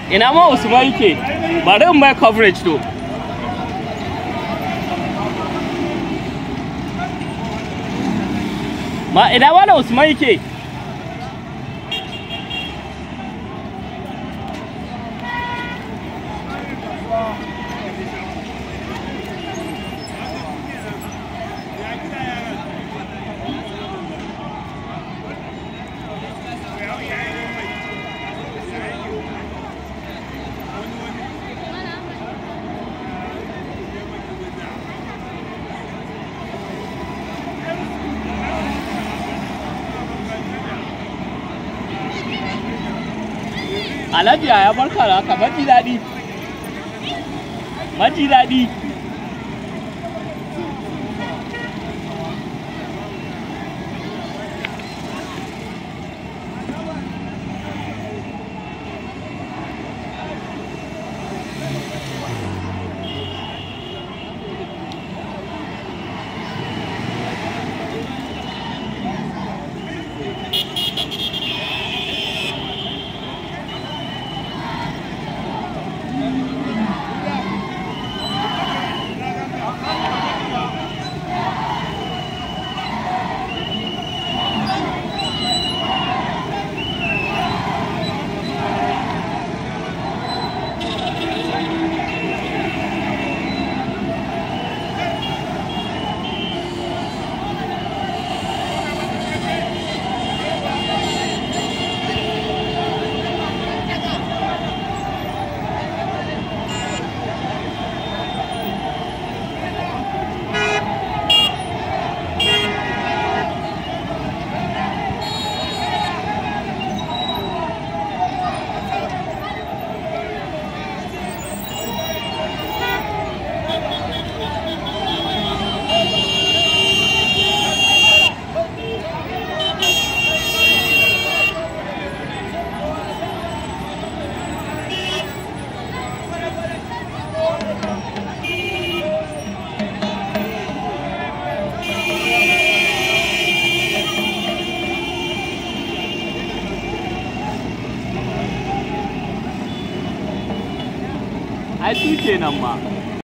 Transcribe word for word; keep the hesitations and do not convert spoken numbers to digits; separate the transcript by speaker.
Speaker 1: Ina ma Usman yake? Bari in mai coverage to. Ma ina ma da Usman yake? Alhaji ya barka da haka, maji daɗi. Maji daɗi. Ai su kenan ma.